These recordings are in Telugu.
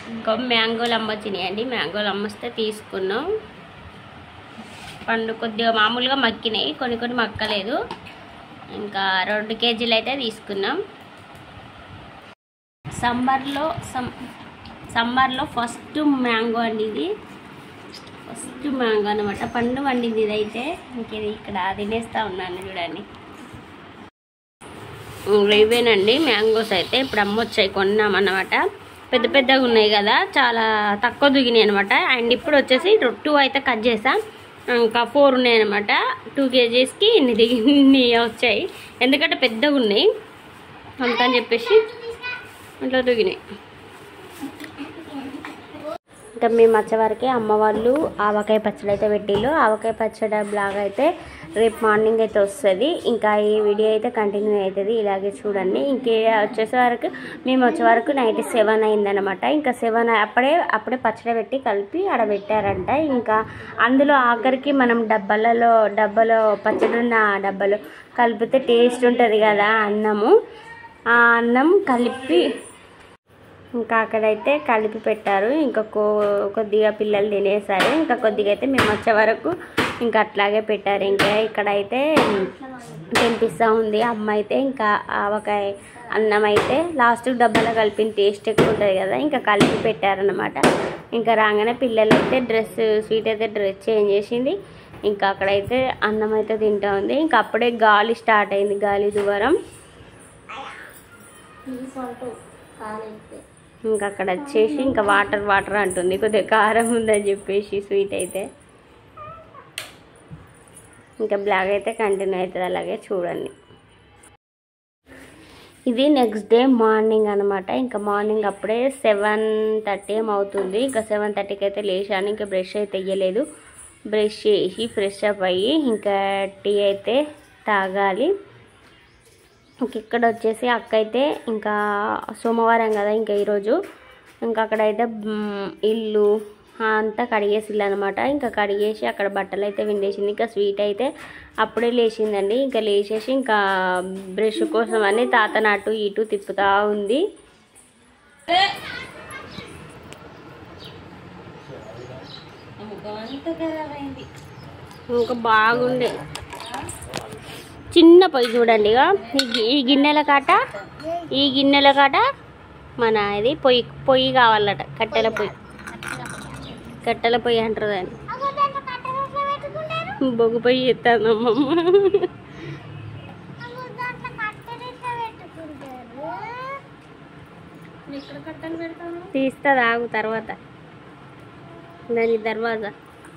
ఇంకా మ్యాంగోలు అమ్మొచ్చినాయండి. మ్యాంగోలు అమ్మొస్తే తీసుకున్నాం. పండు కొద్దిగా మామూలుగా మక్కినాయి, కొన్ని కొన్ని మక్కలేదు. ఇంకా 2 కేజీలు అయితే తీసుకున్నాం. సమ్మర్లో ఫస్ట్ మ్యాంగో అండి ఇది. ఫస్ట్ మ్యాంగో అనమాట. పండు వండింది ఇదైతే. ఇంకేది ఇక్కడ తినేస్తూ ఉన్నాను చూడండి. ఇవేనండి మ్యాంగోస్ అయితే ఇప్పుడు అమ్మొచ్చాయి, కొన్నామన్నమాట. పెద్ద పెద్దగా ఉన్నాయి కదా, చాలా తక్కువ దిగినాయి అనమాట. అండ్ ఇప్పుడు వచ్చేసి 2 అయితే కట్ చేసా, ఇంకా 4 ఉన్నాయి అనమాట. 2 కేజీస్కి ఇన్ని వచ్చాయి, ఎందుకంటే పెద్దగా ఉన్నాయి అందుకని చెప్పేసి అట్లా దిగినాయి. ఇంకా మేము వచ్చేవారికి అమ్మ వాళ్ళు ఆవకాయ పచ్చడి అయితే పెట్టిళ్ళు. ఆవకాయ పచ్చడి బ్లాగ్ అయితే రేపు మార్నింగ్ అయితే వస్తుంది. ఇంకా ఈ వీడియో అయితే కంటిన్యూ అవుతుంది, ఇలాగే చూడండి. ఇంకే వచ్చేసరికి మేము వచ్చే వరకు నైట్ 7 అయిందనమాట. ఇంకా 7 అప్పుడే పచ్చడి పెట్టి కలిపి ఆడ పెట్టారంట. ఇంకా అందులో ఆఖరికి మనం డబ్బాలో పచ్చడి ఉన్న డబ్బాలో కలిపితే టేస్ట్ ఉంటుంది కదా అన్నము. ఆ అన్నం కలిపి ఇంకా అక్కడైతే కలిపి పెట్టారు. ఇంకా కొద్దిగా పిల్లలు తినేసారు. ఇంకా కొద్దిగా అయితే మేము వచ్చే వరకు ఇంకా అట్లాగే పెట్టారు. ఇంకా ఇక్కడైతే తినిపిస్తూ ఉంది అమ్మ అయితే. ఇంకా ఆవకాయ అన్నం అయితే లాస్ట్ డబ్బాలో కలిపిన టేస్ట్ ఎక్కువ ఉంటుంది కదా, ఇంకా కలిపి పెట్టారనమాట. ఇంకా రాగానే పిల్లలు అయితే స్వీట్ అయితే డ్రెస్ చేంజ్ చేసింది. ఇంకా అక్కడైతే అన్నం అయితే తింటూ ఉంది. ఇంకా అప్పుడే గాలి స్టార్ట్ అయింది, గాలి దువారం. ఇంకా అక్కడ వచ్చేసి ఇంకా వాటర్ అంటుంది, కొద్దిగా కారం ఉందని చెప్పేసి స్వీట్ అయితే. ఇంకా బ్లాగ్ అయితే కంటిన్యూ అవుతుంది, అలాగే చూడండి. ఇది నెక్స్ట్ డే మార్నింగ్ అనమాట. ఇంకా మార్నింగ్ అప్పుడే 7:30 అవుతుంది. ఇంకా 7:30కి అయితే లేచాను. ఇంకా బ్రష్ అయితే వేయలేదు, బ్రష్ చేసి ఫ్రెష్ అప్ అయ్యి ఇంకా టీ అయితే తాగాలి. ఇంక ఇక్కడ వచ్చేసి అక్క అయితే ఇంకా సోమవారం కదా ఇంకా ఈరోజు, ఇంకా అక్కడైతే ఇల్లు అంతా కడిగేసిల్లు అనమాట. ఇంకా కడిగేసి అక్కడ బట్టలు అయితే విండేసింది. ఇంకా స్వీట్ అయితే అప్పుడే లేచిందండి. ఇంకా లేచేసి ఇంకా బ్రష్ కోసం అని తాతను అటు ఇటు తిప్పుతూ ఉంది. ఇంకా బాగుండే చిన్న పొయ్యి చూడండి. ఈ గిన్నెల కాట మన ఇది పొయ్యి కావాలట, కట్టెల పొయ్యి అంటారు దాన్ని. బొగ్గు పొయ్యి ఎత్తాను అమ్మమ్మ. తీస్తా ఆగు తర్వాత దాని దర్వాజా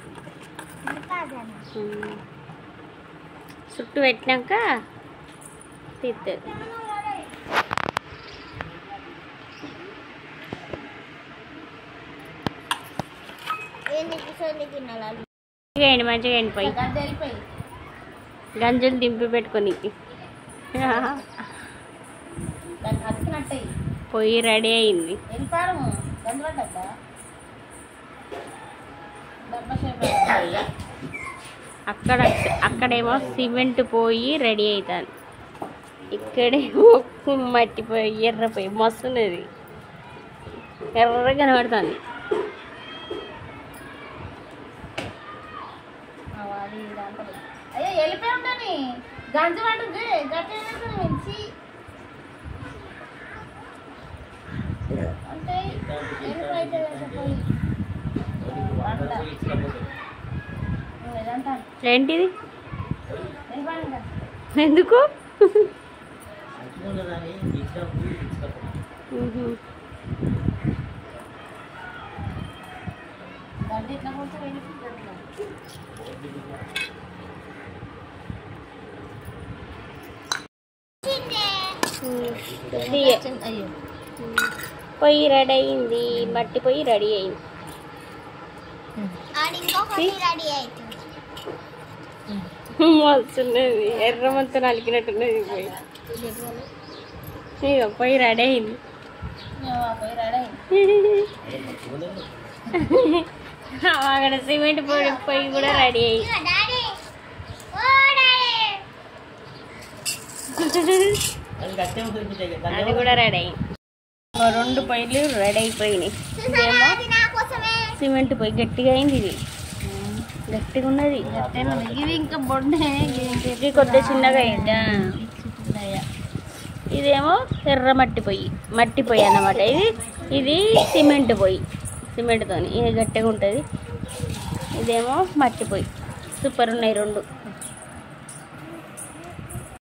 చుట్టూ పెట్టినాక తీస్తుంది. మంచిగా ఎండిపోయి గంజలు దింపి పెట్టుకొని పొయ్యి రెడీ అయింది. అక్కడేమో సిమెంట్ పోయి రెడీ అవుతుంది, ఇక్కడేమో మట్టి పోయి ఎర్రపోయి మస్తున్నది, ఎర్రగా కనబడుతుంది. ఏంటిది ఎందుకు పొయ్యి రెడీ అయింది, మట్టి పొయ్యి రెడీ అయింది. మస్తున్నది, ఎర్ర మొత్తం నలికినట్టున్నది పొయ్యి. ఇక పొయ్యి రెడీ అయింది. అక్కడ సిమెంట్ పొయ్యి కూడా రెడీ అయింది. అది కూడా రెడీ అయింది. రెండు పొయ్యిలు రెడీ అయిపోయినాయి. ఇదేమో సిమెంట్ పొయ్యి గట్టిగా అయింది. ఇది గట్టిగా ఉన్నది. ఇది ఇంకా బొండే ఇది కొద్దిగా చిన్నగా అయిందా. ఇదేమో ఎర్ర మట్టి పొయ్యి అన్నమాట. ఇది సిమెంట్ పొయ్యి, సిమెంట్తో ఇది గట్టిగా ఉంటుంది. ఇదేమో మట్టి పొయ్యి. సూపర్ ఉన్నాయి రెండు.